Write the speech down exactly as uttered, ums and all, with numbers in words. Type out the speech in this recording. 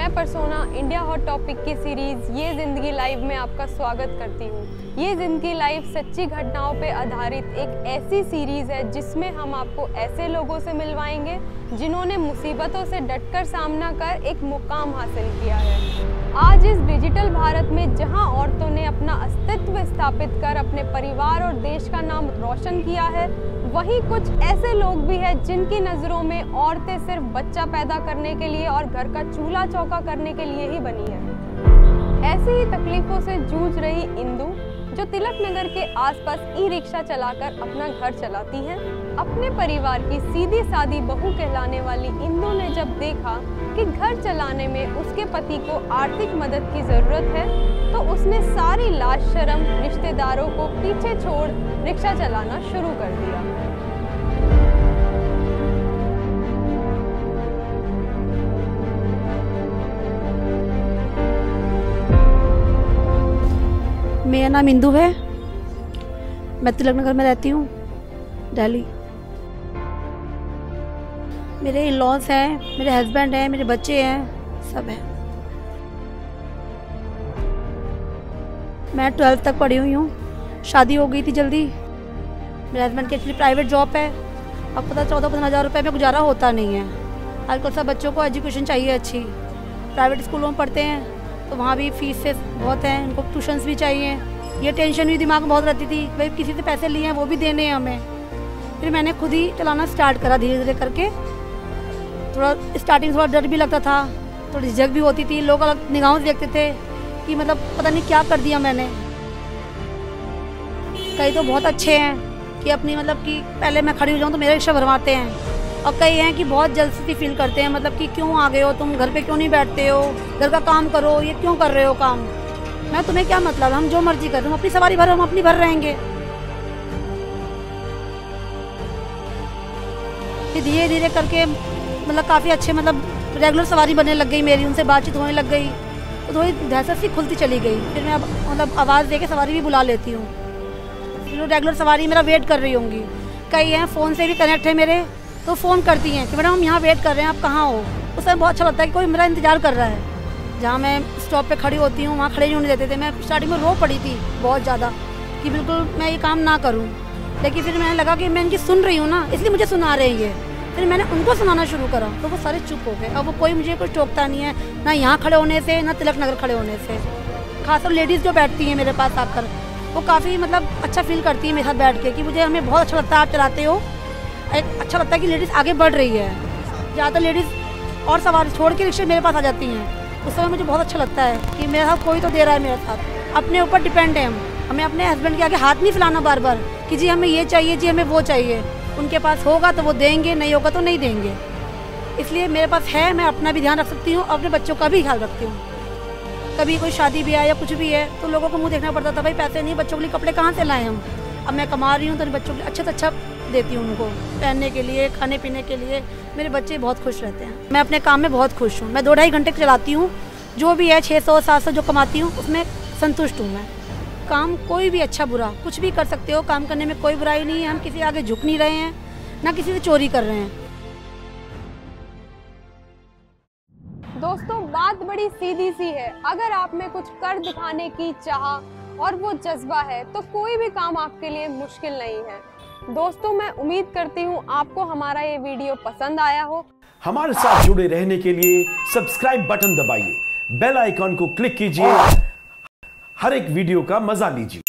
मैं persona India hot topic की series ये जिंदगी लाइव में आपका स्वागत करती हूँ। ये जिंदगी लाइव सच्ची घटनाओं पे आधारित एक ऐसी सीरीज है जिसमें हम आपको ऐसे लोगों से मिलवाएंगे जिन्होंने मुसीबतों से डटकर सामना कर एक मुकाम हासिल किया है। आज इस डिजिटल भारत में जहां औरतों ने अपना अस्तित्व स्थापित कर अपने परिवार और देश का नाम रोशन किया है, वहीं कुछ ऐसे लोग भी हैं जिनकी नज़रों में औरतें सिर्फ बच्चा पैदा करने के लिए और घर का चूल्हा चौका करने के लिए ही बनी है। ऐसी ही तकलीफों से जूझ रही इंदु, जो तिलक नगर के आसपास ई रिक्शा चलाकर अपना घर चलाती हैं, अपने परिवार की सीधी सादी बहू कहलाने वाली इंदु ने जब देखा कि घर चलाने में उसके पति को आर्थिक मदद की ज़रूरत है, तो उसने सारी लाज शर्म रिश्तेदारों को पीछे छोड़ रिक्शा चलाना शुरू कर दिया। मेरा नाम इंदु है, मैं तिलक नगर में रहती हूँ, दिल्ली। मेरे इन-लॉज हैं, मेरे हस्बैंड हैं, मेरे बच्चे हैं, सब हैं। मैं ट्वेल्थ तक पढ़ी हुई हूँ, शादी हो गई थी जल्दी। मेरे हस्बैंड की एक्चुअली प्राइवेट जॉब है। अब पता चौदह पंद्रह हज़ार रुपये में गुजारा होता नहीं है। आजकल सब बच्चों को एजुकेशन चाहिए अच्छी। प्राइवेट स्कूलों में पढ़ते हैं तो वहाँ भी फीस से बहुत हैं, उनको ट्यूशन्स भी चाहिए। ये टेंशन भी दिमाग में बहुत रहती थी, भाई किसी से पैसे लिए हैं वो भी देने हैं हमें। फिर मैंने खुद ही चलाना स्टार्ट करा धीरे धीरे करके। थोड़ा स्टार्टिंग थोड़ा डर भी लगता था, थोड़ी झिझक भी होती थी, लोग अलग निगाहों से देखते थे कि मतलब पता नहीं क्या कर दिया मैंने। कई तो बहुत अच्छे हैं कि अपनी मतलब कि पहले मैं खड़ी हो जाऊँ तो मेरा रिक्शा भरवाते हैं, और कई हैं कि बहुत जल्दी फील करते हैं, मतलब कि क्यों आ गए हो तुम, घर पे क्यों नहीं बैठते हो, घर का काम करो, ये क्यों कर रहे हो काम। मैं तुम्हें क्या मतलब, हम जो मर्जी कर, हम अपनी सवारी भरो, हम अपनी भर रहेंगे। फिर धीरे धीरे करके मतलब काफ़ी अच्छे मतलब रेगुलर सवारी बनने लग गई मेरी, उनसे बातचीत होने लग गई तो थोड़ी दहशत सी खुलती चली गई। फिर मैं अब मतलब आवाज़ दे के सवारी भी बुला लेती हूँ, फिर रेगुलर सवारी मेरा वेट कर रही होंगी। कई हैं फ़ोन से भी कनेक्ट है मेरे, तो फ़ोन करती हैं कि मैडम हम यहाँ वेट कर रहे हैं, आप कहाँ हो। उस समय बहुत अच्छा लगता है कि कोई मेरा इंतज़ार कर रहा है। जहाँ मैं स्टॉप पे खड़ी होती हूँ वहाँ खड़े नहीं होने देते थे। मैं स्टार्टिंग में रो पड़ी थी बहुत ज़्यादा कि बिल्कुल मैं ये काम ना करूँ, लेकिन फिर मैंने लगा कि मैं इनकी सुन रही हूँ ना, इसलिए मुझे सुना रही है। फिर मैंने उनको सुनाना शुरू करा तो वो सारे चुप हो गए। अब वो कोई मुझे कुछ टोकता नहीं है, ना यहाँ खड़े होने से, ना तिलक नगर खड़े होने से। खासकर लेडीज़ जो बैठती हैं मेरे पास आकर, वो काफ़ी मतलब अच्छा फील करती है मेरे साथ बैठ के कि मुझे हमें बहुत अच्छा लगता है आप चलाते हो। एक अच्छा लगता है कि लेडीज़ आगे बढ़ रही है। ज़्यादातर लेडीज़ और सवारी छोड़ के रिक्शे मेरे पास आ जाती हैं, उस समय मुझे बहुत अच्छा लगता है कि मेरे साथ कोई तो दे रहा है। मेरे साथ अपने ऊपर डिपेंड है हम, हमें अपने हस्बैंड के आगे हाथ नहीं फैलाना बार बार कि जी हमें ये चाहिए, जी हमें वो चाहिए। उनके पास होगा तो वो देंगे, नहीं होगा तो नहीं देंगे। इसलिए मेरे पास है, मैं अपना भी ध्यान रख सकती हूँ, अपने बच्चों का भी ख्याल रखती हूँ। कभी कोई शादी भी आया या कुछ भी है तो लोगों को मुँह देखना पड़ता था, भाई पैसे नहीं, बच्चों के लिए कपड़े कहाँ से लाएँ हम। अब मैं कमा रही हूँ तो बच्चों के लिए अच्छा से अच्छा देती हूँ, उनको पहनने के लिए, खाने पीने के लिए। मेरे बच्चे बहुत खुश रहते हैं। मैं अपने काम में बहुत खुश हूँ। मैं दो ढाई घंटे चलाती हूँ, जो भी है छः सौ सात सौ जो कमाती हूँ उसमें संतुष्ट हूँ मैं। काम कोई भी अच्छा बुरा कुछ भी कर सकते हो, काम करने में कोई बुराई नहीं है। हम किसी आगे झुक नहीं रहे हैं, ना किसी से चोरी कर रहे हैं। दोस्तों बात बड़ी सीधी सी है, अगर आप में कुछ कर दिखाने की चाह और वो जज्बा है तो कोई भी काम आपके लिए मुश्किल नहीं है। दोस्तों मैं उम्मीद करती हूँ आपको हमारा ये वीडियो पसंद आया हो। हमारे साथ जुड़े रहने के लिए सब्सक्राइब बटन दबाइए, बेल आइकॉन को क्लिक कीजिए, हर एक वीडियो का मजा लीजिए।